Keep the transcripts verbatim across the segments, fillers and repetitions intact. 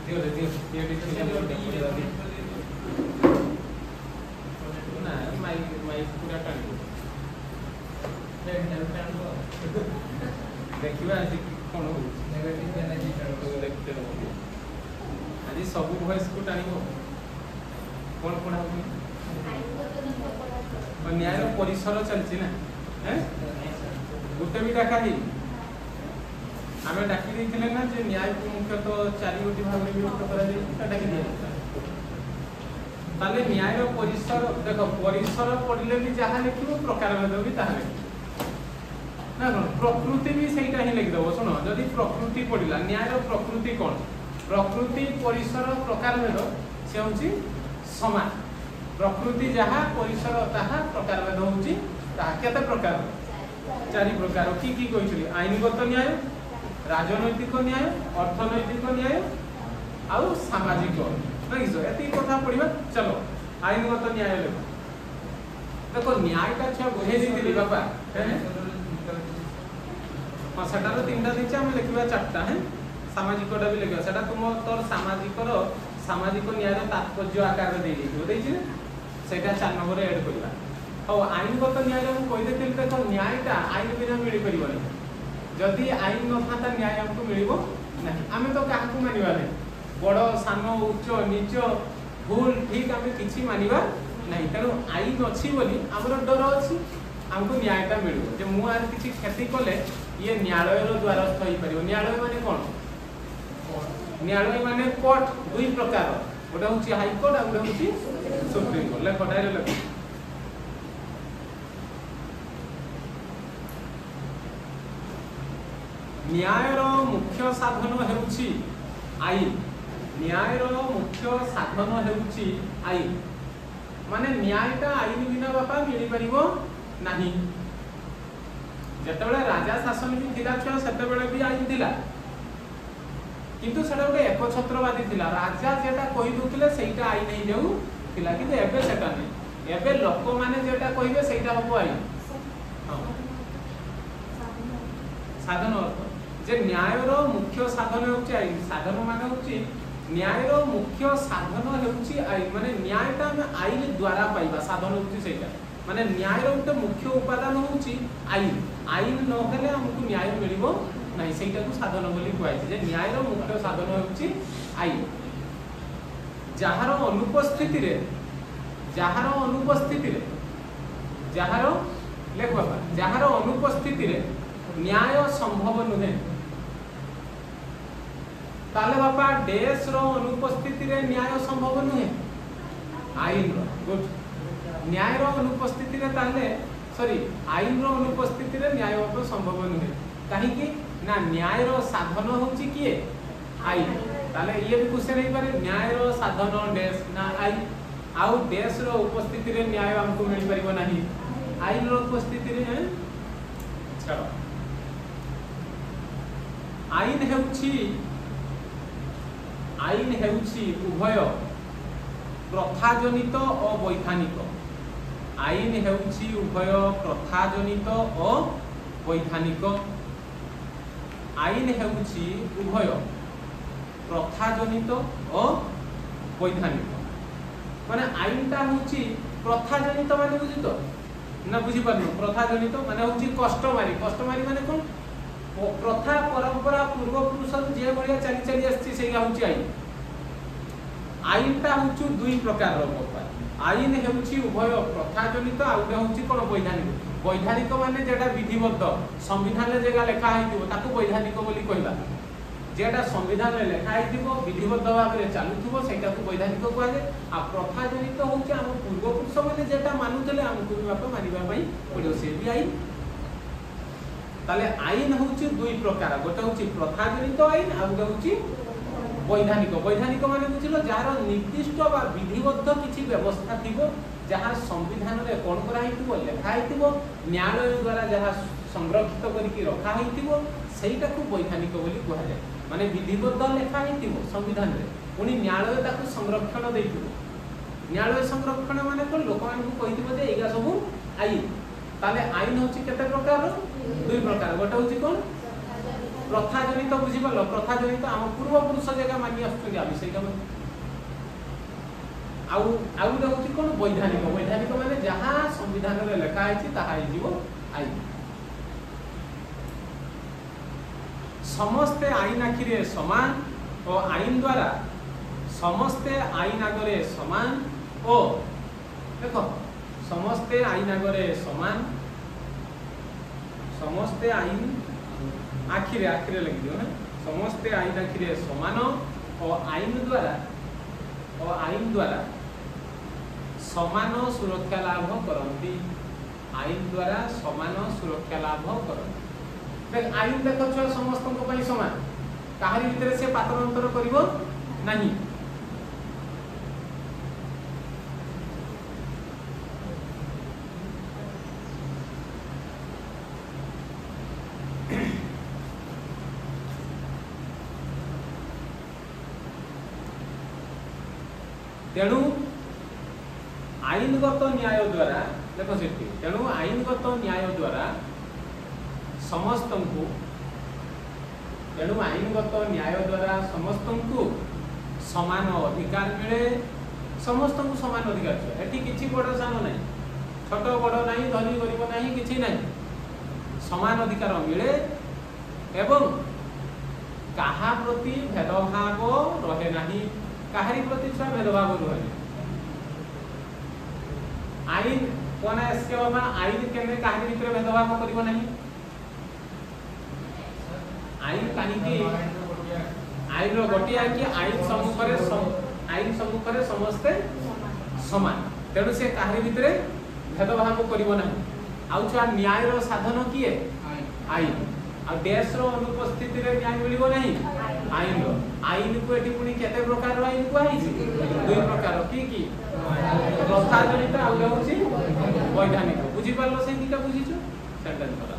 दियो रे दियो ये डिस्कशन ना माइक माइक पूरा टाणी देखिए आज कौन हो नेगेटिव एनर्जी देखते रहो आज सब वॉइस को टाणी कौन पढ़ा न्याय परिसर चलती ना गोटे भी डाका ही आम डाकी देते ना जे न्याय को मुख्यतः चार गोटी भाव में विभक्त कर डाकी दिया ताले न्याय परिसर देख परिसर पढ़ले भी जहाँ लिखो प्रकार भेद भी ताहा ना कौन प्रकृति भी सहीटा ही लिखिदेव शुण जदि प्रकृति पढ़ला न्याय प्रकृति कौन प्रकृति परिसर प्रकार भेद से हूँ समान प्रकृति जहाँ परिसर ताहा प्रकार भेद हूँ ताहा केते प्रकार चारि प्रकार की की कही आईनगत न्याय राजनैतिक न्याय अर्थनैतिक न्याय आउ सामाजिक नहीं सो एति कथा पढ़िबा चलो आईनगत न्याय लेबो देखो न्याय का छुआ बुझे दिली बापा हैं हां सेटा रो तीनटा दिछ हम लिखिबा चारटा हैं सामाजिक टा भी लिखिबा सेटा तुम तोर सामाजिक रो सामाजिक न्याय रो तात्पर्य आकार दे दियो देइ छी सेटा चार नंबर ऐड करबा और आईनगत न्याय हम कहि देथिल देखो न्यायटा आईन बिना मिली परिबनी जदि आईन न था न्याय हमको मिलिबो नहीं आमे तो काहकु मानिबा नहीं बड़ सान उच्च नीच भूल ठीक आमे किछि मानिबा नहीं तेणु आईन अछि बोली हमर डर अछि हमको न्यायटा मिलिबो जे मु आर किछि क्षति कले ये न्यायालय रो द्वारस्थ होई परिबो न्यायालय माने कोन न्यायालय माने कोर्ट दुई प्रकार गोटे होछि हाई कोर्ट आ गोटे होछि सुप्रीम कोर्ट लेखो डायरे लेखो न्यायर मुख्य साधन हेउछि आईन न्यायर मुख्य साधन हेउछि आईन माने न्यायटा आईन बिना बापा मिली परिबो नाही जेतेबेले राजा शासन भी थिला छ सेतेबेले भी आईन थिला किंतु सेटा गोटे एकछत्रवादी थिला राजा जेटा कहि दुथिले सेटा आईन नै जाऊ थिला किंतु एबे सेटा नै एबे लोक माने जेटा कहिबे सेटा हबो आईन हां साधन अर्थ जे न्यायर मुख्य साधन होउची आईन साधन माने होउची न्यायर मुख्य साधन होउची आईन माने न्यायटा हम आईन द्वारा पाइबा साधन होउची सेटा माने न्यायर उते मुख्य उपादान होउची आईन आईन न हेले हमकु न्याय मिलिबो नाही सेटा को साधन बोली कहै छै जे न्यायर मुख्य साधन होउची आईन जहार अनुपस्थिति रे जहार अनुपस्थिति रे जहार लेख बाबा जहार अनुपस्थिति रे न्याय संभव नुहे ताले बापा देश रो अनुपस्थिति रे न्याय संभव नुहे आईन रो गुड न्याय रो अनुपस्थिति रे ताले सॉरी आईन रो अनुपस्थिति रे न्याय बापा संभव नुहे काहे कि ना न्याय रो साधन होची किए आईन ताले ये भी क्वेश्चन हे पारे न्याय रो साधन देश ना आईन आउ देश रो उपस्थिति रे न्याय हमको मिल परिबो नाही आईन रो उपस्थिति रे हैं चलो आईन हेउछि आईन हेउछि उभय प्रथाजनित और वैधानिक आईन हेउछि उभय प्रथाजनित और वैधानिक आईन हेउछि उभय प्रथाजनित और वैधानिक माने आईनटा होछि प्रथाजनित माने बुझि तो ना बुझि पारनु प्रथाजनित माने होछि कष्टमारी कष्टमारी माने कोन प्रथा परंपरा पूर्वपुरुष जे बढिया चली चली आछि सेया होछि आईन आईनटा होछि दुई प्रकार रो बापा आईन हेउछि उभय प्रथाजनित आ उडा होछि कोन वैधानिक वैधानिक माने जेटा विधिबद्ध संविधान रे जेगा लेखा हेतिबो ताको वैधानिक बोली कहबा जेटा संविधान रे लेखा हेतिबो विधिबद्ध भाव रे चालुथिबो सेटा को वैधानिक कहवा जे आ प्रथाजनित होछि हम पूर्वपुरुष माने जेटा मानुतले हमकु बापा मानिबा पई पडियो से भी आईन ताले आईन होउची दुई प्रकार गोटे होउची प्रथाजनित आईन आ गोटे होउची वैधानिक वैधानिक माने बुझिलो जार निर्दिष्ट बा विधिबद्ध किछि व्यवस्था थिबो जहार संविधान रे कोन करा हितिबो लेखा हितिबो न्यायालय द्वारा जहा संरक्षित करिकि रखा हितिबो सेइटा को वैधानिक बोली कहै जाय माने विधिबद्ध लेखा हितिबो संविधान रे उनी न्यायालय ताको संरक्षण दैथिबो न्यायालय संरक्षण माने को लोक मान को कहिथिबो जे एगा सब आईन ताले आईन होची केते प्रकार दुई प्रकार गोटे होची कोन प्रथा जनित बुझिपार प्रथा जनित आम पूर्वपुरुष जगह मानि आसुଛନ୍ତି आम ସେଇଟା आउ आउ हूँ कौन वैधानिक वैधानिक माने जहाँ संविधान में लिखाई आईन समस्ते आईन आखिरे समान और आईन द्वारा समस्ते आईन आगरे समान और देख समस्ते आईन आगरे समान समस्ते आईन आखिरे आखिरे लगी दियो समस्ते आईन आखिरे समान और आईन द्वारा और आईन द्वारा समान सुरक्षा लाभ करती आईन द्वारा समान सुरक्षा लाभ करती देख आईन देख छुआ समस्त समान कहारी भितर से पातर अंतर करिवो नहीं तेणु आईनगत न्याय द्वारा देख से तेणु आईनगत न्याय द्वारा समस्त को तेणु आईनगत न्याय द्वारा समस्त को समान अधिकार मिले समस्त को समान अधिकार एटी किछि बड़ सान ना छोट बड़ ना धनी गरीब ना कि ना समान अधिकार मिले एवं कहा प्रति भेदभाव रहे नहीं कहारी प्रति छुआ भेदभाव रहे आईन कौन आसके बाबा आईन केने कहारी भितर भेदभाव करिवो नहीं आईन कहीं आईन रो गोटिया कि आईन सम्मुखरे आईन सम्मुखरे समस्ते समान तेणु से कहारी भितर भेदभाव करिवो नहीं आउ छुआ न्याय रो साधन किए आईन आ देश रो अनुपस्थिति रे न्याय मिलिबो नहीं आईन रो आईन को एठी पुनी केते प्रकार रो आईन को आइछि दुई प्रकार की की प्रथा जनित आ होछि वैधानिक बुझी पारलो से दिटा बुझिछु सेंटेंस करा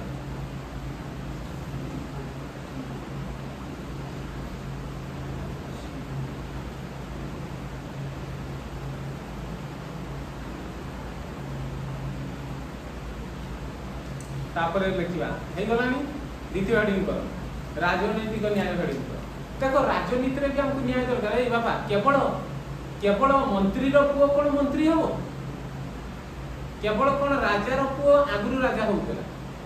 तापर लिखिबा हे गलानी द्वितीय हेडिंग कर राजनीतिक न्याय हेडिंग कर देखो राजनीति रे कि हमको न्याय दरकार ए बाबा केवल केवल मंत्री रो पुओ कोन मंत्री हो केवल कोन राजा रो पुओ आगुरु राजा होतला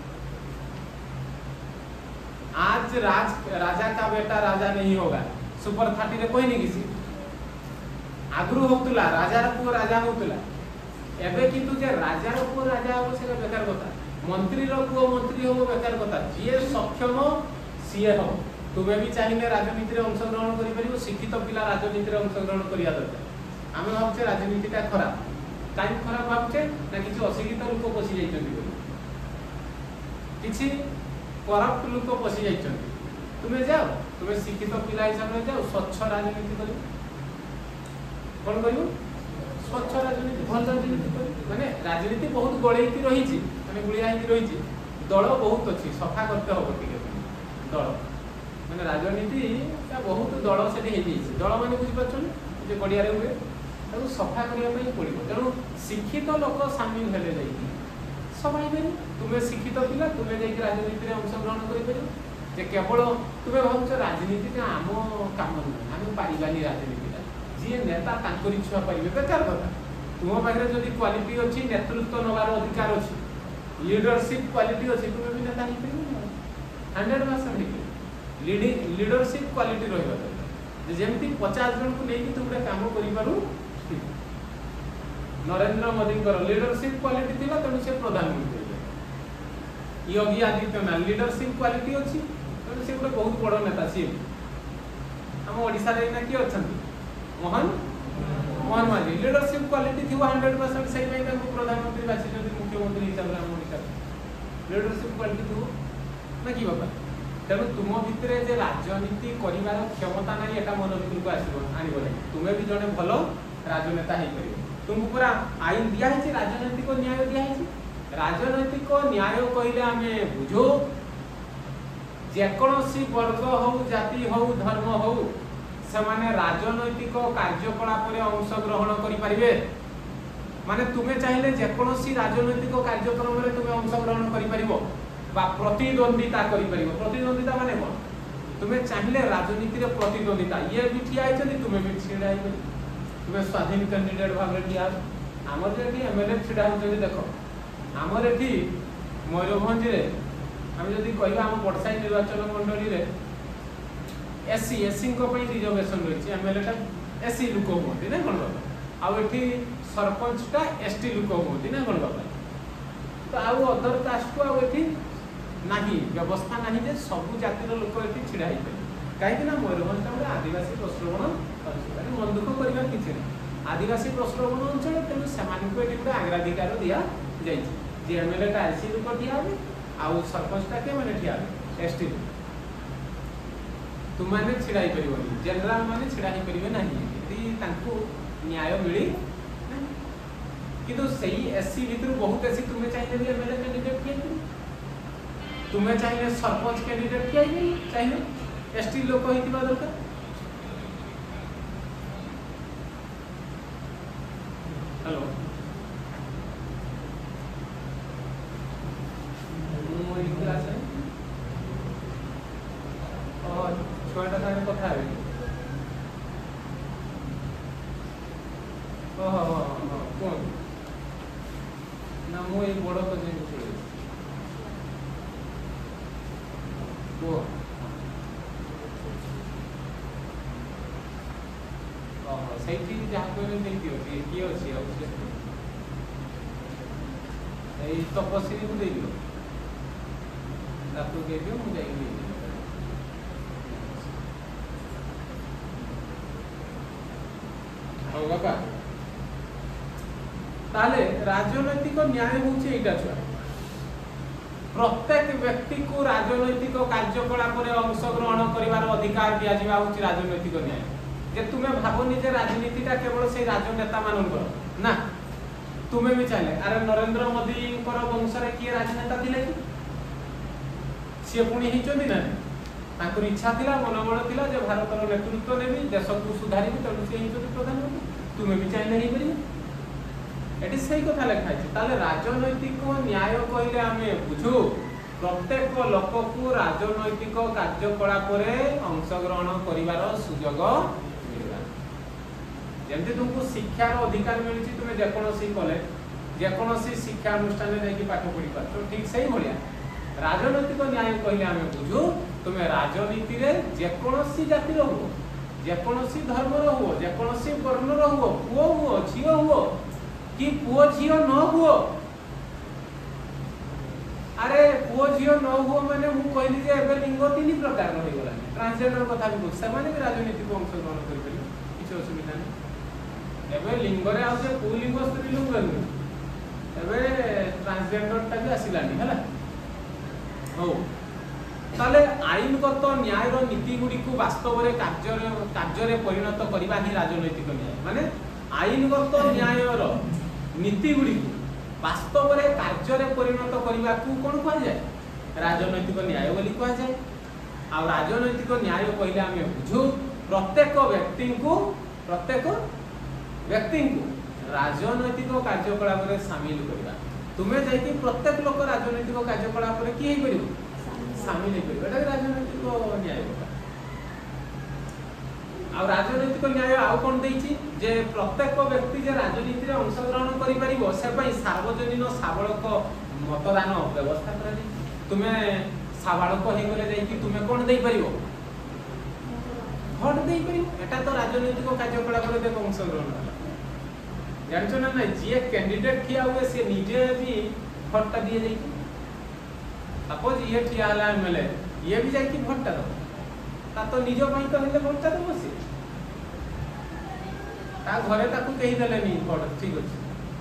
आज राज राजा का बेटा राजा नहीं होगा सुपर थर्टी रे कोई नहीं किसी आगुरु होतला राजा रो पुओ राजा होतला एबे किंतु जे राजा रो पुओ राजा हो से बेकार कथा मंत्री रो पुओ मंत्री हो बेकार कथा जे सक्षम सीए हो तुम्हें भी चाहिए राजनीति रे अंशग्रहण करि परिबो शिक्षित पिला राजनीति रे अंशग्रहण करिया दरकार आमे भाबछे राजनीतिटा खराब काई खराब भाबछे ना किछि अशिक्षित लोक पसि जाइछन्ति किछि करप्ट लोक पसि जाइछन्ति तुम्हें जाओ तुम्हें शिक्षित पिला हिसाब रे जाओ स्वच्छ राजनीति करियो कोन करियो स्वच्छ राजनीति भल राजनीति करियो माने राजनीति बहुत गळेकी रहिछि माने गुलिया ही रहिछि दल बहुत अछि सफा करते हो टिके दल माने राजनीति ता बहुत दल से हे जैसे दल माने बुझि पाछन जे गडिया रे हुए ताको सफा करिया पई पड़िबो तेणु शिक्षित लोक शामिल हेले जाई सबाई बेनी तुमे शिक्षित पिला तुमे जाई राजनीति रे अंशग्रहण करि परियो जे केवल तुमे भाबछ राजनीति का आम काम न हम पारिबानी राजनीति का जे नेता तांकरी छुआ पाइबे बेकार कथा तुम पाखरे जदी क्वालिटी अछि नेतृत्व नवार अधिकार अछि लीडरशिप क्वालिटी अछि तुमे भी नेता नहीं परिबो hundred percent leading leadership quality रहिबा जे जेमती पचास जन को लेकी तू गुडा काम करि पारू नरेंद्र मोदी कर लीडरशिप क्वालिटी थिला तनु से प्रधानमंत्री योगी आदित्यनाथ लीडरशिप क्वालिटी अछि तनु से गुडा बहुत बड़ नेता छी हम ओडिसा रे ना की अछंती मोहन मोहन माझी लीडरशिप क्वालिटी थिवा हंड्रेड परसेंट सही में ताको प्रधानमंत्री बाछि जदी मुख्यमंत्री हिसाब रे हम ओडिसा लीडरशिप क्वालिटी थिवो ना की बाबा तेणु तुम भितर जे राजनीति करिवार क्षमता नहीं एटा मन भितर को आसीबो आनिबो नहीं तुमे भी जने भलो राजनेता हे करियो तुमको पूरा आईन दिया है राजनीतिक न्याय दिया है राजनैतिक न्याय कहले आमे बुझो जेकोसी वर्ग हो जाति हो धर्म हो से माने राजनैतिक कार्यकलाप रे अंशग्रहण करि परिबे माने तुमे चाहिले जेकोसी राजनैतिक कार्यक्रम रे तुमे अंशग्रहण करि परिबो बा प्रतिद्वंदिता करि परिबो प्रतिद्वंदिता माने कोन तुम्हें चाहिए राजनीति रे प्रतिद्वंदिता ये भी ठिया आइछन तुम्हें भी छिड़ा आइ तुम्हें स्वाधीन कैंडिडेट भाव ठिया आमर जे एमएलए छिड़ा होछन देखो आमर एठी मयूरभंज रे हम जदि कहबा हम बडसाई निर्वाचन मंडली रे एससी एससी को पई रिजर्वेशन रही एमएलए टा एससी लोक होती ना कोन बाबा आ एठी सरपंच टा एसटी लोक होती ना कोन बाबा तो आउ अदर कास्ट को आउ एठी नाही व्यवस्था नाही जे सब जातिर लोक एठी छिड़ा ही कहीं ना मयूरभंज टा आदिवासी प्रश्रवण अंचल मन दुख करबा किछि नहीं आदिवासी प्रश्रवण अंचल तेणु सेमानकु एठी गोटे अग्राधिकार दिया जाई जे एमएलए टा एससी लोक ठिया होबे आउ सरपंच टा के माने ठिया होबे एसटी तुमने छिड़ाई परिबनी जनरल माने छिड़ाई परिबे नाही यदि तांको न्याय मिली किंतु सही एससी भीतर बहुत एससी तुम्हें चाहिए भी एमएलए कैंडिडेट किए तुम्हें चाहिए सरपंच कैंडिडेट किए चाहिए एसटी लोक होइतिबा दरकार हेलो मो ई क्लास है और छोटा सा कथा है ओहो हो कौन ना मो ये बड़ को जे छुड़े को ओहो सही जहाँ को देख दियो कि की अछि अब ए तपस्वी को दे दियो ताको दे दियो मु जाई होगा का ताले राजनैतिक न्याय होउचे एटा छुआ प्रत्येक व्यक्ति को राजनैतिक कार्यकलाप रे अंशग्रहण करिवार अधिकार दिया जिबा होउचे राजनैतिक न्याय जे तुमे भाबोनी जे राजनीतिटा केवल से राजनेता मानकर ना तुमे भी चाहे अरे नरेंद्र मोदी कर वंश रे की राजनेता थिले कि से पुणी हिचोनी ना तांकर इच्छा थिला मनोबल थिला जे भारतर नेतृत्व नेबी देश को सुधारी तेणु से हिचोनी प्रधानमंत्री तुमे भी चाहे नहीं करी एटी सही कथा लिखा है ताले राजनैतिक न्याय कहले आमे बुझू प्रत्येक लोक को राजनैतिक कार्यकलाप रे अंशग्रहण करिवार सुयोग मिलबा जेमति तुमको शिक्षार अधिकार मिलछि तुमे जेकोनोसी कॉलेज जेकोनोसी शिक्षा अनुष्ठान रे जाई पाठ पढि पाछो ठीक सही भलिया राजनैतिक न्याय कहले आमे बुझू तुमे राजनीति रे जेकोनोसी जाति रो हो जेकोनोसी धर्म रो हो जेकोनोसी वर्ण रो हो पुओ हो झियो हो कि पुओ झियो न हो अरे पुओ झियो न हो माने मु कहली जे एबे लिंग तीन प्रकार हो गला ट्रांसजेंडर कथा भी से माने भी राजनीति को अंशग्रहण कर परियो किछ असुविधा नै एबे लिंग रे आ जे पुलिंग स्त्री लिंग रे एबे ट्रांसजेंडर ता भी आसिलानी हला हो ताले आईनगत न्याय रो नीति गुडी को वास्तव रे कार्य कार्य रे परिणत करिबा ही राजनैतिक न्याय माने आईनगत न्याय रो नीति गुडी को वास्तव रे कार्य रे परिणत करिबा को कोन कहल जाय राजनैतिक न्याय बोली कहल जाय आ राजनैतिक न्याय कहले हमें बुझू प्रत्येक व्यक्ति को प्रत्येक व्यक्ति को राजनैतिक कार्यकलाप रे शामिल करिबा तुमे जाय कि प्रत्येक लोक राजनैतिक कार्यकलाप रे की हे करिवो शामिल हे करिवो एटा राजनैतिक न्याय होता आ राजनैतिक न्याय आउ कोन देछि जे प्रत्येक व्यक्ति जे राजनीति रे अंशग्रहण करि परिबो से पई सार्वजनिक साबळक मतदान व्यवस्था करा दै तुमे साबळक हे गले जाय कि तुमे कोन देई परिबो भोट देई परिबो एटा तो राजनैतिक कार्यकलाप रे देखो अंशग्रहण जानछो ना नै जे कैंडिडेट ठिया हुए से निजे भी भोटटा दिए जाय सपोज ये ठिया हला एमएलए ये भी जाय कि भोटटा दो ता तो निजो पई तो हेले भोटटा दो बसी ता घरे ताकू कहि देले नी भोट ठीक अछि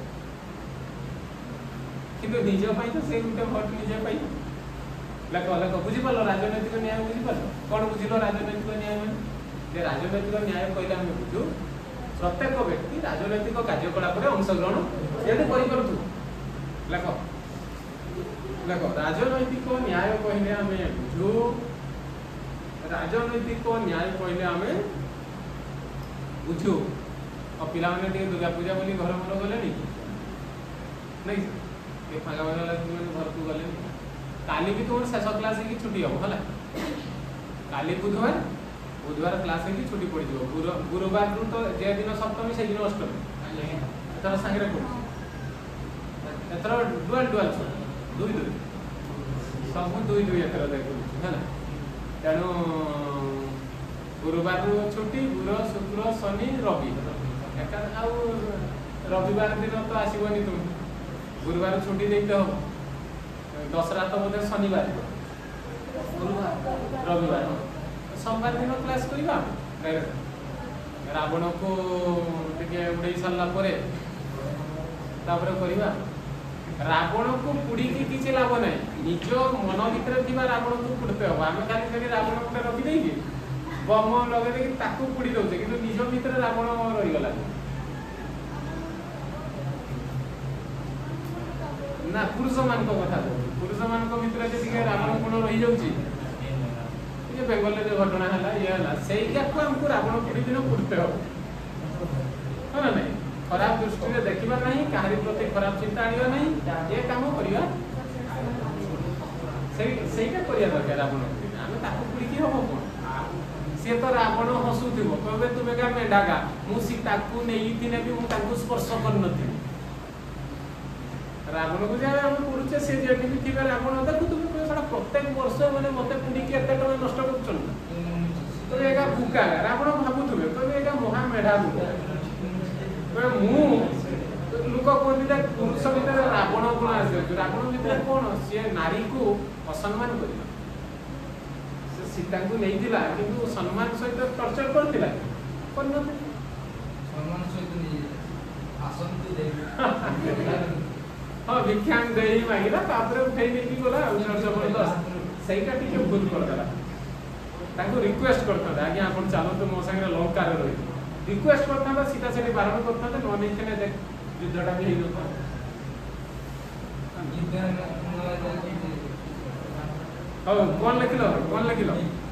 किंतु निजो पई तो से गुटे भोट निजे पई लको लको बुझी पालो राजनीतिक न्याय बुझी पालो कोन बुझिलो राजनीतिक न्याय माने जे राजनीतिक न्याय कहले हम बुझू प्रत्येक व्यक्ति राजनीतिक कार्यकलाप रे अंशग्रहण यदि करि करथु लको लको राजनीतिक न्याय कहले हमें बुझू राजनीतिक न्याय कहले हमें बुझू और पिला माने टे दुर्गा पूजा बोली घर मन गले नी नहीं के फागा वाला तुम घर को गले नी काली भी तुम शेष क्लास की छुट्टी हो हला काली बुधवार बुधवार क्लास है छुट्टी पड़ जाओ गुरुवार रु तो जे दिन सप्तमी से दिन अष्टमी एथर सांगे पड़े एथर डुआल डुआल दुई दुई सब दुई दुई एथर देखो है तेणु गुरुवार रु छुट्टी गुरु शुक्र शनि रवि एका आउ रविवार दिन तो आसबनी तुम गुरुवार छुट्टी देते हो दसरा तो बोधे शनिवार गुरुवार रविवार सोमवार दिन क्लास करवा रावण को टे उड़े सारा करवा रावण को पुड़ी किसी लाभ ना निज मन भर थी रावण को पुड़ते हम आम खाली खाली रावण गोटे रखिदे बम लगे पुड़ी दौचे कि निज भर रावण रहीगला ना पुरुष मान कथा पुरुष मान भर जी रावण गुण रही जाऊँगी बेंगल जो घटना है ये है सहीटा को आमको रावण पुड़ी दिन पुड़ते हो ना नहीं खराब दृष्टि देखा ना कहारी प्रति खराब चिंता आना ना ये कम करवा दरकार रावण पुड़ी आम पुड़ी की हम कौन सी तो रावण हसुव कहे तुम्हें क्या मेढागा मुझे सीता को नहीं भी मुझे स्पर्श कर रावण को जब आम पुड़चे सी जो भी थी रावण देखो तुम कह प्रत्येक वर्ष मैंने मत पुड़ी के एत टाँग नष्ट कर तो एका भूका रावण भावुवे कहे एका महा मेढा भूका लोक कहते पुरुष भर रावण गुण आस रावण भर कौन सी नारी को असम्मान कर सीता को नहीं कि सम्मान सहित टर्चर कर हाँ भिक्षा दे मांगला उठे नहीं गला जबरदस्त सहीटा टी भूल करदेला रिक्वेस्ट करते आज्ञा आप चलते मो सागर लंकार रही रिक्वेस्ट करता सीता से बारण करते न नहीं देख युद्धटा भी हो हाँ कौन लिखल कौन लिखल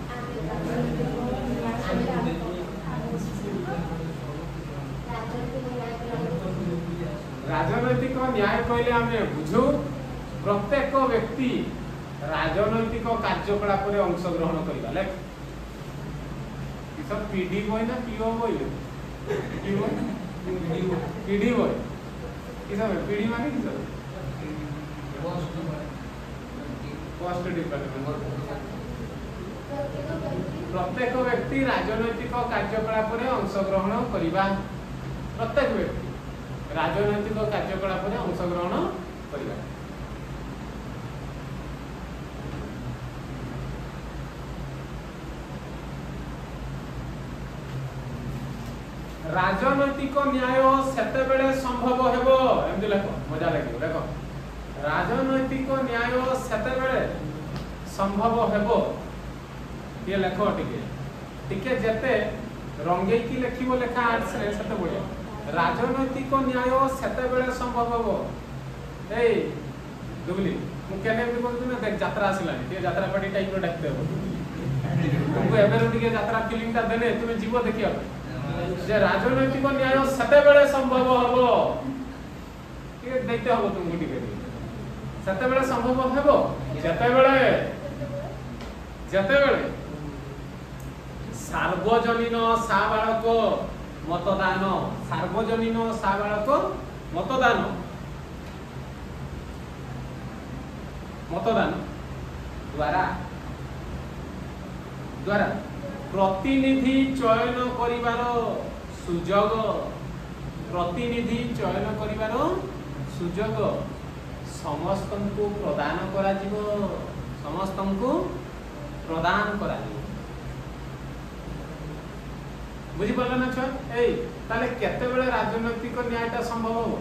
राजनैतिक न्याय कहले आम बुझू प्रत्येक व्यक्ति राजनैतिक कार्यकलाप अंशग्रहण करवा लाइक सब पीडी बॉय ना पीओ बॉय पीडी बॉय कि सब पीडी माने कि सब पोस्ट डिपार्टमेंट प्रत्येक व्यक्ति राजनैतिक कार्यकलाप अंशग्रहण करवा प्रत्येक व्यक्ति राजनैतिक कार्यकलाप अंशग्रहण करवा राजनैतिक न्याय सेते बेले संभव हेबो एमति लेख मजा लागियो देखो राजनैतिक न्याय सेते बेले संभव हेबो ये लेख टिके टिके जते रंगे की लेखिबो लेखा आर्ट्स रे सेते बढ़िया राजनैतिक न्याय सेते बेले संभव हेबो ए दुबली मु केने भी बोलतु ना देख यात्रा आसिलानी ते यात्रा पार्टी टाइप रो डाकते हो तुमको एबेरो टिके यात्रा फीलिंग ता देने तुमे जीव देखिया जे राजनैतिक न्याय सेते बेले संभव हेबो के देखते हो तुमको टिके सेते बेले संभव हेबो जेते बेले जेते बेले सार्वजनीन साबालक मतदान सार्वजनीन साबालक मतदान मतदान द्वारा द्वारा प्रतिनिधि चयन करिवार सुजोग प्रतिनिधि चयन करिवार सुजोग समस्त को प्रदान करा जीवो समस्त को प्रदान करा जीवो बुझी पाला ना छुआ ए ताले केते बेले राजनैतिक न्यायटा संभव हो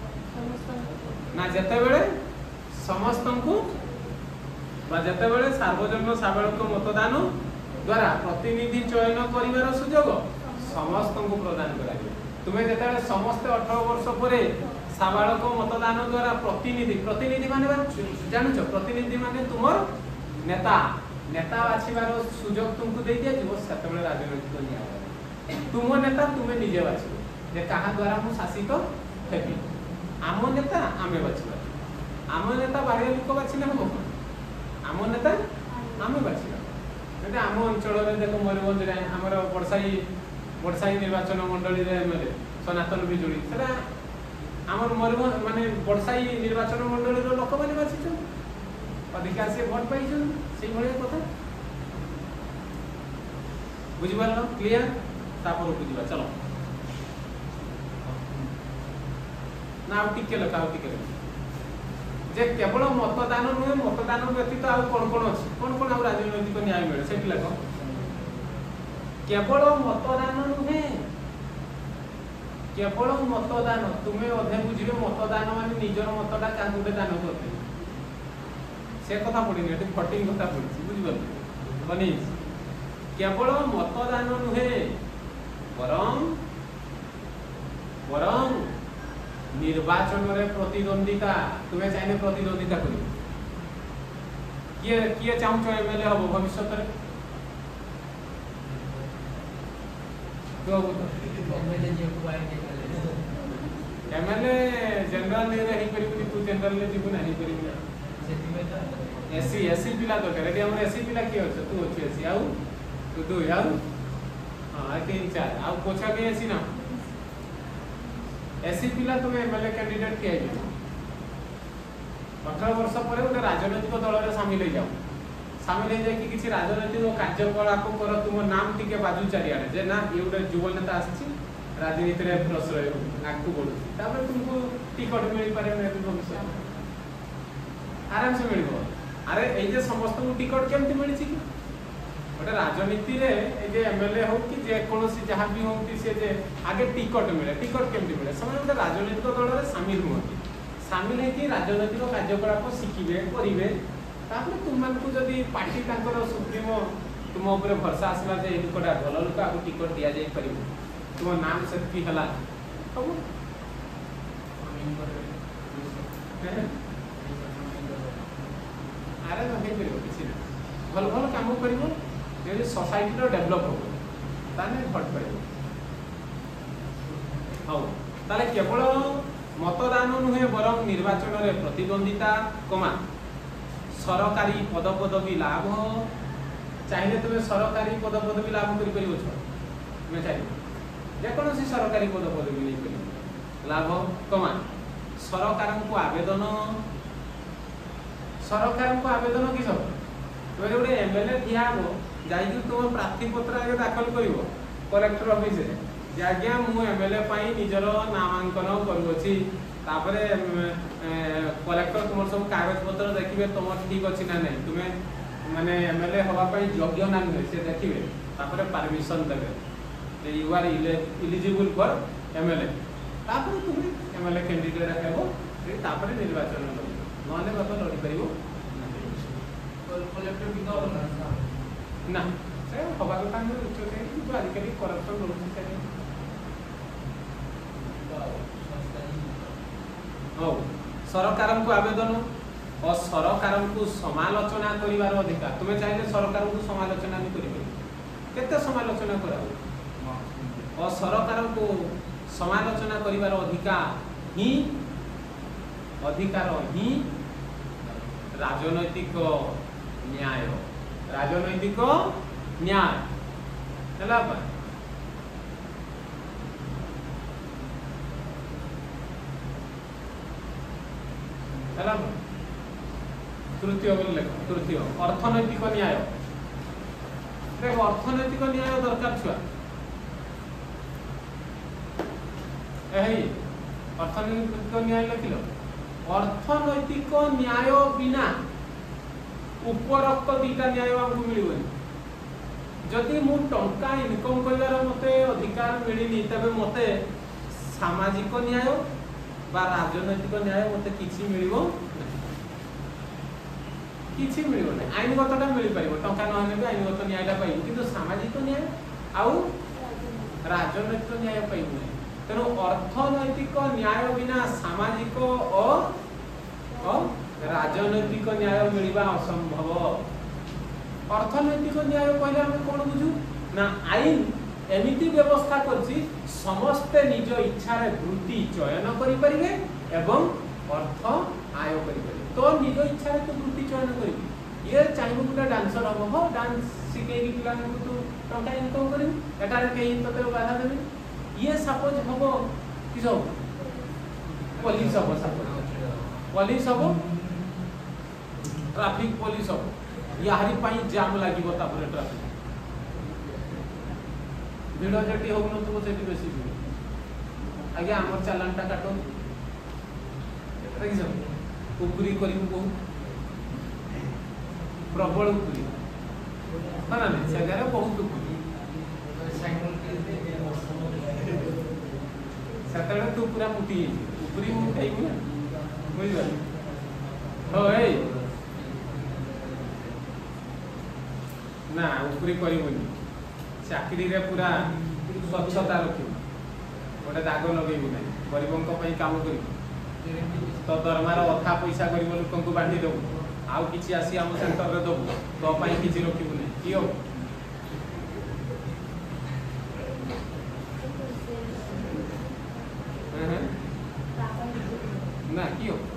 ना जेते बेले समस्त को बा जेते बेले सार्वजनिक साबालक मतदान द्वारा प्रतिनिधि चयन करिवार सुजोग समस्त को प्रदान करा तुम्हें जेते समस्त अठारह वर्ष परे साबालक मतदान द्वारा प्रतिनिधि प्रतिनिधि माने जानुछ प्रतिनिधि माने तुमर नेता नेता बाछिबार सुजोग तुमको दे दिया जीव सेते बेले राजनैतिक न्याय तुम नेता तुम्हें निजे बाछिबो जे कहा द्वारा मु शासित हेबी आम नेता आमे बाछिबा आम नेता बाहर लोक बाछिले हम आम नेता आमे बाछिबा एटा आम अंचल देख मयूरभंज आमर बड़साई बड़साई निर्वाचन मंडली एमएलए सनातन बिजुड़ी से आमर मयूरभंज माने बड़साई निर्वाचन मंडली लोक मैंने बाछी अधिकार से भोट पाई से कथा बुझिपार क्लीयर तापर बुझा चलो ना आउ टिके लखा आउ टिके जे केवल मतदान नुहे मतदान व्यतीत आउ कौन कौन अच्छी कौन कौन आउ राजनैतिक न्याय मिले से लेख केवल मतदान नुहे केवल मतदान तुम्हें अधे बुझे मतदान मान निजर मतटा क्या गोटे दान करते से कथा पड़नी ये फटिंग कथा पड़ी बुझिपार बनी केवल मतदान नुहे बरं बरं निर्वाचन रे प्रतिद्वंदिता तुम्हें चाहिए प्रतिद्वंदिता कर किए किए चाहूच एमएलए हम भविष्य में एमएलए जनरल नहीं रही करी तू जनरल ले जीव नहीं करी एसी एसी पिला तो करे हम एसी पिला किए अच्छे तू अच्छे एसी आउ तू दो आउ हाँ तीन चार आउ पोछा के एसी ना एसी पिला तुम्हें एमएलए कैंडिडेट किए अठारह वर्ष पर गोटे राजनैतिक दल में सामिल हो जाओ सामिल हो जाए किसी राजनैतिक कार्यकलाप कर तुम नाम टी बाजू चारिआडे जे ना ये गोटे युव नेता आसी राजनीति में प्रश्रय आगू बढ़ुची तुमको टिकट मिल पारे भविष्य आराम से मिल अरे ये समस्त टिकट केमती मिली कि गोटे राजनीति रे एमएलए हो कि जेकोसी जहाँ भी होती से जे आगे टिकट मिले टिकट केमती मिले से गोटे राजनैतिक दल में सामिल हुए सामिल होकर राजनैतिक कार्यकलाप शिखिबे करेंगे तुमको जदि पार्टी सुप्रीमो तुम उपर भरसा आसला जे लोकटा भल लोक आपको टिकट दि जाए पार तुम नाम से है सब अरे नहीं किसी भल भल कम कर सोसाइटी डेभलप हो भोट पाइब हाँ ताले केवल मतदान नुहे बरं निर्वाचन में प्रतिद्वंदिता कमा सरकारी पद पदवी लाभ चाहिए तुम्हें सरकारी पद पदवी लाभ कर तुम्हें चाहिए जेकोसी सरकारी पद पदवी नहीं कर लाभ कमा सरकार को आवेदन सरकार को आवेदन किस तुम गोटे एमएलए ठिया जा तुम प्रार्थी पत्र आगे दाखल कर कलेक्टर ऑफिस जे आज्ञा मु एमएलए पाई निजर नामांकन करुँची कलेक्टर तुम सब कागज पत्र देखिए तुम ठीक अच्छी ना नहीं तुम्हें माने एमएलए हवाई योग्य ना नुहे से देखिए परमिशन देवे you are eligible for MLA तुम्हें एमएलए कैंडिडेट कहब निर्वाचन ना बाबा लड़ी पार ना से हवा कथा उच्च आजिकल करप्शन रोचे हो सरकार को आवेदन और सरकार को समालोचना करिवार अधिकार तुम्हें चाहिए सरकार को समालोचना भी करें समालोचना करा और सरकार को समालोचना करिवार अधिकार ही अधिकार ही राजनैतिक न्याय राजनैतिक न्याय है तृतीय बोले तृतीय अर्थनैतिक न्याय देख अर्थनैतिक न्याय दरकार छुआ यही अर्थनैतिक न्याय लिखिल अर्थनैतिक न्याय बिना उपरोक्त दीटा न्याय आमको मिलबनी जदि मु टंका इनकम कर मते अधिकार मिलनी तबे मते सामाजिक न्याय बा राजनैतिक न्याय मते किछि मिलिबो किछि मिलिबो नै आईनगतटा मिल परिबो टंका न हने भी आईनगत न्यायटा पाइबो किंतु सामाजिक न्याय आउ राजनैतिक न्याय पाइबो नै तेनो अर्थनैतिक न्याय बिना सामाजिक और राजनैतिक न्याय मिलवा असंभव अर्थनैतिक न्याय कहले हम कोन बुझू ना आईन एमिति व्यवस्था करछि समस्ते निज इच्छा रे वृत्ति चयन करि परिबे एवं अर्थ आय करि परिबे तो निज इच्छा रे तो वृत्ति चयन करिबे ये चाहिए गोटे डांसर हम हो डांस शिखे पिला तू टंका इनकम कर एटार कहीं ते बाधा देवे ये सपोज हम कि सब पुलिस हम सपोज पुलिस हम ट्रैफिक पुलिस हम यारी पाई जाम लागिबो तापर ट्रैफिक भिड़ जेटी हो न तो सेठी बेसी भिड़ आगे हमर चालानटा काटो देखिस उपुरी करी बहुत प्रबल उपुरी ना ना से जगह बहुत उपुरी सतळे तू पूरा मुठी उपुरी मुठाई ना बुझिबा होय ना उपुरी करिबोनी चाकरी रे पूरा स्वच्छता रखिबो गोटे दाग लगेबो ना गरीबों काम कर तो दरमार अथा पैसा गरीब लोक बांटी देबू आउ किसी आसी आम सेंटर रे देबू तो किसी रखिबू ना कि हो ना कि हो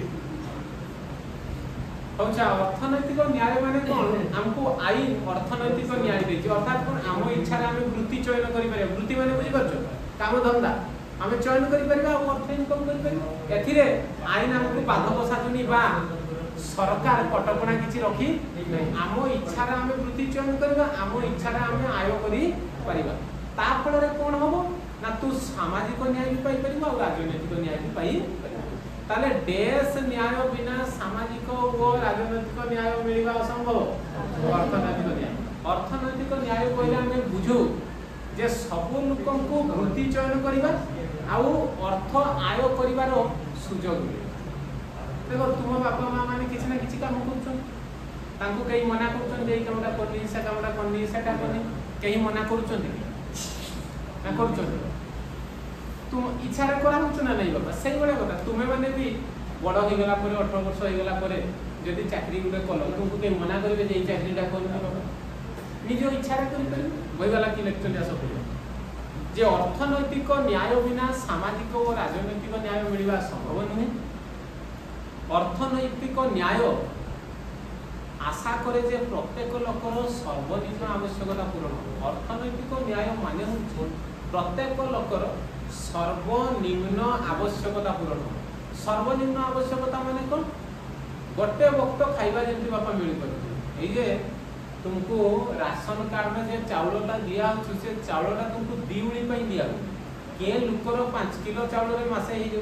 अच्छा अर्थनैतिक न्याय माने कौन हमको आईन अर्थनैतिक न्याय देछि अर्थात कौन आम इच्छा रे आमे वृत्ति चयन करि पारे वृत्ति माने बुझि परछो काम धंदा आमे चयन करि परबा और अर्थ इनकम करि परबा एथिरे आईन हमको बाधक साजुनी बा सरकार कटकणा किछि रखी नै आम इच्छा रे आमे वृत्ति चयन करबा आम इच्छा रे आमे आय करि परिबा ता फल रे कोन होबो ना तू सामाजिक न्याय भी पाई परिबा और राजनैतिक न्याय भी पाई ताले देश न्याय बिना सामाजिक और राजनैतिक न्याय मिलवा असंभव अर्थनैतिक न्याय अर्थनैतिक न्याय कहले हमें बुझू जे सब लोक को वृत्ति चयन करबा आउ अर्थ आय करिवार सुजोग देखो तुम बापा माँ माने किसी ना किसी काम कर तांको कहीं मना कर जे कामटा करनी से कामटा करनी सेटा करनी कहीं मना करूछन ना करूछन तुम इच्छा रे करा होछ ना नहीं बाबा सही बड़ा कथा तुमे माने भी बड़ हो गेला पर अठारह वर्ष हो गेला पर जदि चाकरी गुटे कल तुमको कहीं मना करबे जे चाकरीटा करनी बाबा निज इच्छा रे करि परबे बइवाला की लेक्चर आस पड़ो जे अर्थनैतिक न्याय बिना सामाजिक और राजनैतिक न्याय मिलवा संभव नुहे अर्थनैतिक न्याय आशा करे जे प्रत्येक लोकर सर्वनिम्न आवश्यकता पूरण हो अर्थनैतिक न्याय माने हो प्रत्येक लोकर सर्वनिम्न आवश्यकता पूरण हो सर्वनिम्न आवश्यकता माने कौन गोटे वक्त खाइबा जेमती बापा मिल पारे जे तुमको राशन कार्ड में जे चाउलटा दिया हो से चाउलटा तुमको दिउली पई दिया हो के लुकर पाँच किलो चाउल रे मासे हे जो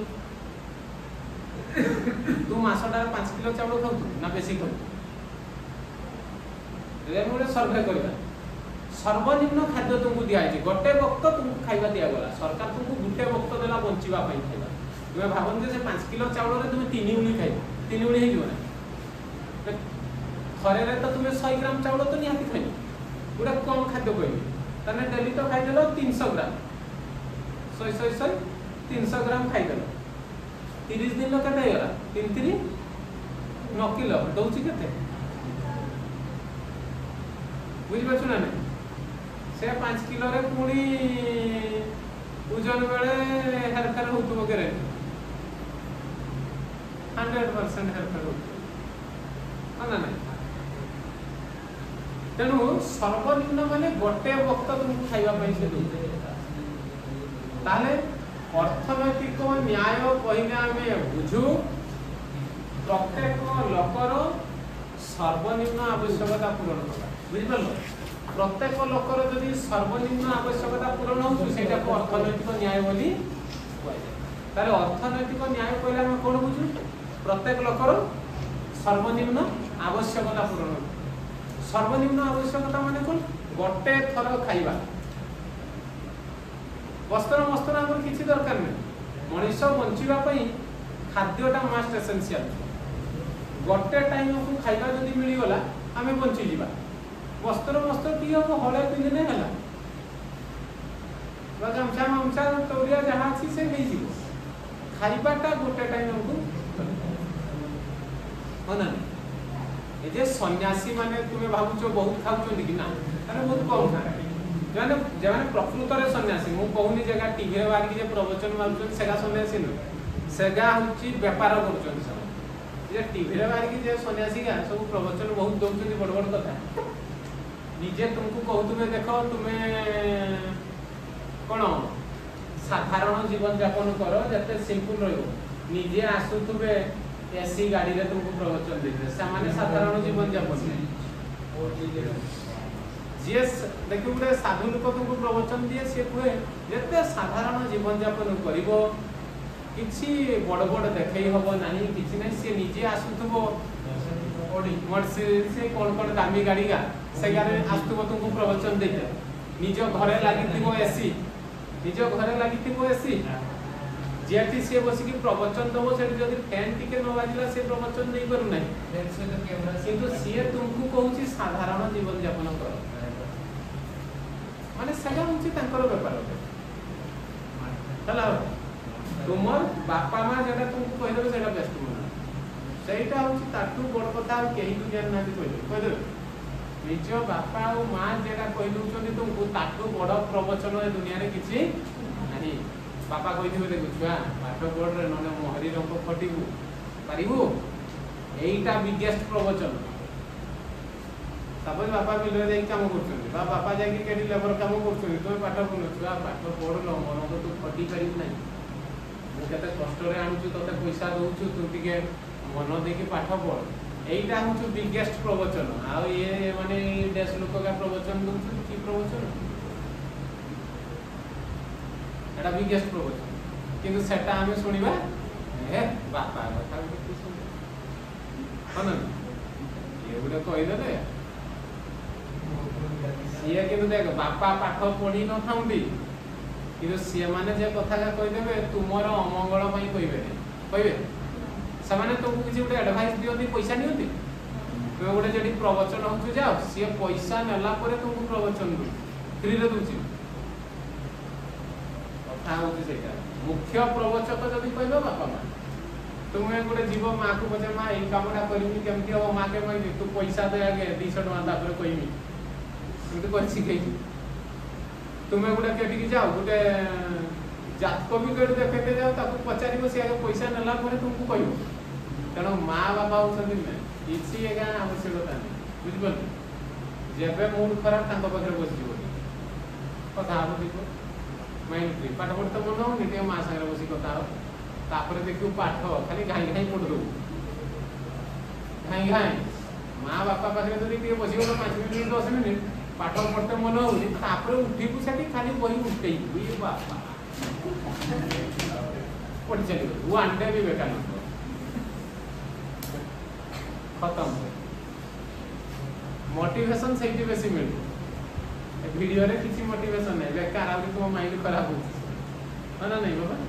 तू मासटा पाँच किलो चाउल खाऊ ना बेसी खाऊ रे मोरे सर्वे करबा सर्वनिम्न खाद्य तुमको दिया है गोटे वक्त तुमको खाइबा दिया गला सरकार तुमको गुटे वक्त देला बंचिबा पई खाइबा तुमे भाबन जे पाँच किलो चाउल रे तुमे तीन उली खाइबो तीन उली हे जो ना थरे रे तो तुमे सौ ग्राम चाउल तो निहाती खाइबो पूरा कम खाद्य कहबी तने डेली तो खाइ देलो तीन सौ ग्राम सौ सौ सौ तीन सौ ग्राम खाइ देलो तीस दिन केते हेला तीन तीन नौ किलो दउची केते बुझि पाछु ना नहीं से पाँच किलो रे पुणी ओजन बेले हेरफेर होतबो करे हंड्रेड परसेंट हेरफेर हो ना नहीं तेणु सर्वनिम्न माने गोटे वक्त तुमको खाइबा पई से दउते ताले अर्थनैतिक न्याय कहले आमे बुझू प्रत्येक लोकर सर्वनिम्न आवश्यकता पूरण करबा बुझि परलो प्रत्येक लोकर जदि सर्वनिम्न आवश्यकता पूरण हो सेटा को अर्थनैतिक न्याय बोली ताले अर्थनैतिक न्याय कहले हम कोन बुझू प्रत्येक लोकर सर्वनिम्न आवश्यकता पूरण सर्वनिम्न आवश्यकता माने कोन गोटे थर खाइबा वस्त्र वस्त्र हमर किछि दरकार नै मनुष्य बंचिबा पई खाद्यटा मस्ट एसेंशियल गोटे टाइम को खाइबा जदि मिली गला हमें बंची जीवा वस्त्र वस्त्र की हो हले पिने हला गामछा मामछा तौरिया जहाँ अच्छी से नहीं जीव खाइबाटा गोटे टाइम हमको हो ना ए जे सन्यासी माने तुमे भाबुचो बहुत खाउचो कि ना ताने बहुत कम खा जाने जमाने प्रकृत रे सन्यासी मु कहूनी जगह टीवी रे बार कि जे प्रवचन मारुचो सेगा सन्यासी न सेगा हुची व्यापार करूचो सब ये टीवी रे बाहर की जे सन्यासी का सब प्रवचन बहुत दउछन बड़ बड़ कथा निजे तुमको कहतुबे देखो तुम्हें कौन साधारण जीवन यापन कर जते सिंपल रहिबो निजे आसुतुबे एसी गाड़ी रे तुमको प्रवचन देते सामान्य साधारण जीवन यापन जी देखिए गोटे साधु लोक तुमको प्रवचन दिए सी कहे जते साधारण जीवन यापन करिबो किसी बड़ बड़ देखई हब नहीं किसी नहीं सी निजे आसुथबो से से कौन कौन दामी गाड़ी का से गाड़ी आसुथबो तुमको प्रवचन देते निज घरे लागिथिबो एसी निज घरे लागिथिबो एसी जेठी से बसी की प्रवचन दबो से जदी फैन टिके न बाजिला से प्रवचन नहीं करू नहीं किंतु सी तुमको कहूची साधारण जीवन यापन कर माने सगा होची तांकर व्यापार चला तुमर बापा माँ जेटा तुमको कह देबे सेटा बेस्ट मन सेटा होची ताटू बड़ कथा केही दुनिया ना कह कह देबे निज बापा और माँ जेटा कह दउछन तुमको ताटू बड़ प्रवचन ए दुनिया रे किछि नाही बापा कहि दिबे देखु छुआ पाठ पढ़ रे नने मोहरी रंग फटिबू पारिबू एईटा बिगेस्ट प्रवचन सपोज बापा मिलरे जाई काम करछन बा बापा जाई के केडी लेबर काम करछन तो पाठ पढ़ छुआ पाठ पढ़ लो मन तो तू फटी पारिबू नाही केते कष्ट रे आनुछु तते पैसा दउछु तू टिके मन देके पाठ पढ़ एईटा होछु बिगेस्ट प्रवचन आ ये माने देश लोक का प्रवचन दउछु की प्रवचन एटा बिगेस्ट प्रवचन किंतु सेटा हमें सुनिबा ए बापा कथा के सुन हन ये गुडे कहि देले सिए किंतु देख बापा पाठ पढ़ी न थाउंदी कि सी मैंने जे कथा कहीदेवे तुमर अमंगल कहे कहे से तुमको किसी गोटे एडभाइस दिखती पैसा नियंती तुम गोटे जो प्रवचन हो जाओ सी पैसा नेला तुमको प्रवचन दू फ्री रे दूची कथा होता मुख्य प्रवचक जब कह बापा माँ तुम्हें गोटे जीव माँ को पचे माँ ये कमटा करी केमती हम माँ के मांगी तू पैसा दे आगे दुईश टका कहमी कर शिखे तुम्हें गोटे कटिकी जाओ गोटे जातक भी कहीं देखते जाओ ताको पचार सी आगे पैसा नेला तुमको कह तेणु माँ बापा होती किसी एगा आवश्यकता नहीं बुझिपार जब मूड खराब पाखे बस कथा हम देखो माइंड फ्री पाठ पढ़ते मन हो माँ सागर बस कथा हो देखिए पाठ खाली घाई घाई पढ़ दो घाई घाई माँ बापा पाखे जब बस गल पाँच मिनिट दस मिनिट पाठ पढ़ते मन हो उठू से खाली बही उठेबू ये बापा पढ़ी चल वो अंडे भी बेकार खत्म मोटिवेशन से बेसी मिले वीडियो रे किसी मोटिवेशन नहीं बेकार आ तुम माइंड खराब हो ना नहीं बाबा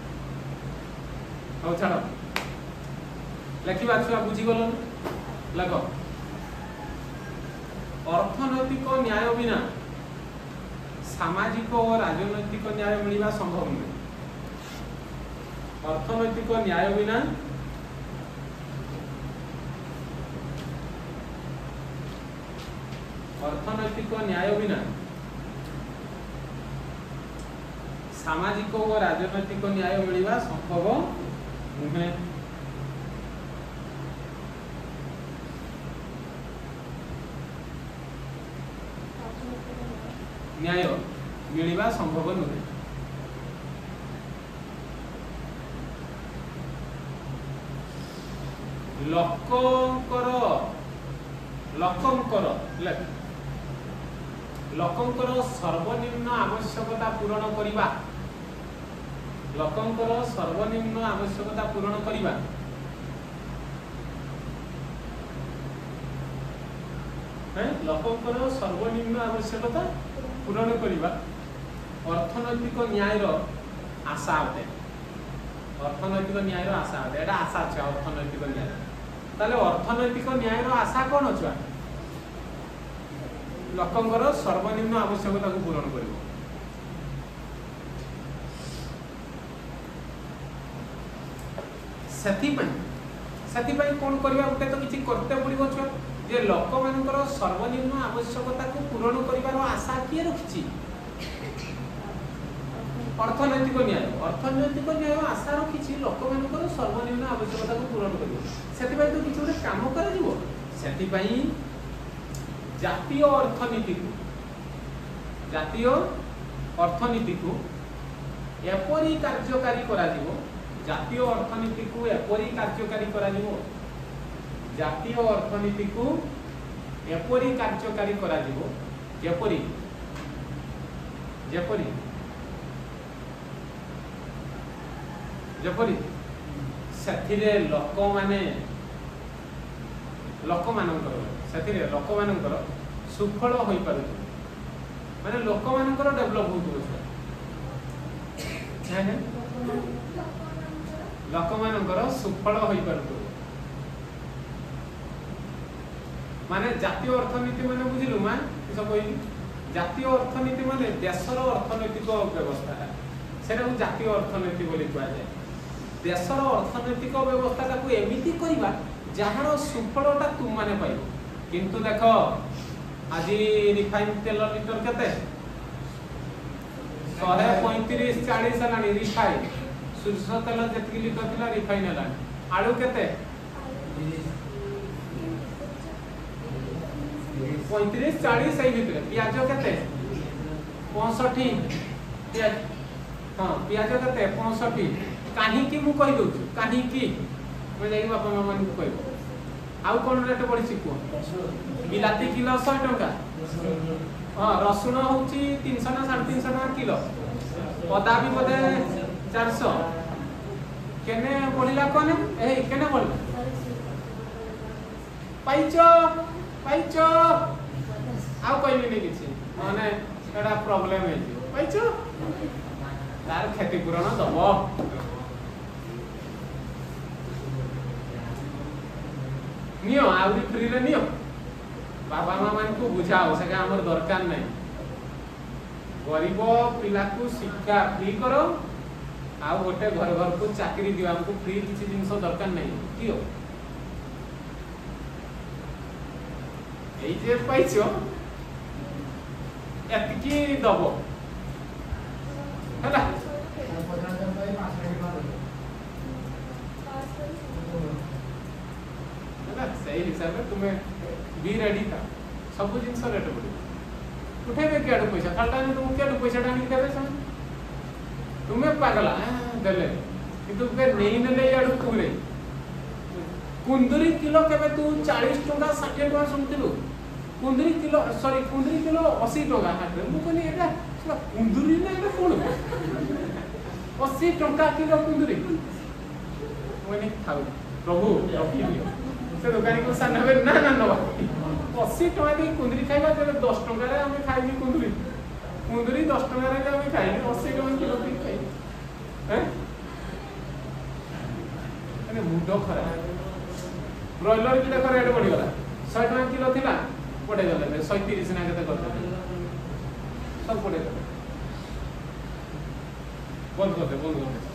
हौ छाड़ लिखा छुआ बुझीगल लग अर्थनैतिक न्याय बिना सामाजिक और राजनैतिक न्याय मिलवा संभव नहीं अर्थनैतिक न्याय बिना अर्थनैतिक न्याय बिना सामाजिक और राजनैतिक न्याय मिलवा संभव नुहे न्याय मिलवा संभव नुहे लोकंकर लोकंकर लोकंकर सर्वनिम्न आवश्यकता पूरण करिबा लोकंकर सर्वनिम्न आवश्यकता पूरण करिबा हैं लोकंकर सर्वनिम्न आवश्यकता पूरण करिबा अर्थनैतिक न्याय रो आशा होते अर्थनैतिक न्याय रो आशा होते एटा आशा छ अर्थनैतिक न्याय ताले अर्थनैतिक न्याय रो आशा कोन छ लोकंकर सर्वनिम्न आवश्यकता को पूरण करिबो सेथि पय सेथि पय कोन करबा उठे तो किछि करते पड़िबो छ जे लोक मानकर सर्वनिम्न आवश्यकता को पूरण करिवार आशा किए रखछि अर्थनैतिक न्याय अर्थनैतिक न्याय आशा रखी लोक मान सर्वनिम्न आवश्यकता को पूरण कर तो किसी गोटे कम कर जातीय अर्थनीति को जातीय अर्थनीति को एपरी कार्यकारी करा जीवो जातीय अर्थनीति को एपरी कार्यकारी करा जीवो जातीय अर्थनीति को एपरी कार्यकारी करा जीवो जेपरी जेपरी जेपरी सेथिरे लोक माने लोक मानकर सेथिरे लोक मानकर सुफल होई पारुछ माने लोक मानकर डेवलप होतो है है लोक मानकर सुफल होई पारुछ माने जातीय अर्थनीति माने बुझिलु मा सब होई जातीय अर्थनीति माने देशर अर्थनैतिक व्यवस्था सेटा जातीय अर्थनीति बोली कुआ जाय देशर अर्थनैतिक व्यवस्था को एमिति करबा जहार सुफलटा तुम माने पाइबो किंतु देखो आज रिफाइन तेल लिटर केते एक सौ पैंतीस चालीस हलानी रिफाइन सोरष तेल जेतकी लिटर थिला रिफाइन हलानी आलू केते पैंतीस चालीस एई भितर प्याज केते पैंसठ प्याज हां प्याज केते पैंसठ काहे की मु कहि दउछु काहे की मैं जाई बापा मामा को कहबो आउ कोन रेट पड़िछि को बिलाती किलो सौ टका हां रसुण होची तीन सौ ना साढ़े तीन सौ टका किलो अदा भी बोधे चार सौ केने बोलिला कोने ए केने बोलिला पाइचो पाइचो आउ कहली नहीं किछि माने एडा प्रॉब्लम है पाइचो तार खेती पूरण दबो नियो आउरी फ्री रे नियो बाबा मामा को बुझाओ से हमर दरकार नहीं गरीब पिला को शिक्षा फ्री करो आ गोटे घर घर को चाकरी दियो हमको फ्री किसी जिंस दरकार नहीं कियो एई जे पाइछो एतकी दबो हला सही हिसाब से तुम्हें बी रेडी था सब जिन रेट पड़े उठे क्या पैसा खालटा तुम क्या पैसा टाणी देवे तुम्हें पागला देले किंतु नहीं नेले याडू तुरे कुंदरी किलो केबे तू चालीस टका साठ टका सुनथिलु कुंदरी किलो सॉरी कुंदरी किलो अस्सी टका हाट मु कहनी एटा कुंदरी ना एटा कोन अस्सी टका किलो कुंदरी मने खाऊ प्रभु रखियो से दुकानी को सानबे ना ना न अस्सी टका दे कुंदरी खाइबा तेरे दस टका रे हम खाइबी कुंदरी कुंदरी दस टका रे हम खाइबी अस्सी टका किलो की खाइ हैं अरे मुंडो खरा ब्रॉयलर की देखो रेट बढ़ी गला सौ टका किलो थिला पड़े गले एक सौ तीस ना केते करते सब पड़े गले बंद कर दे बंद कर दे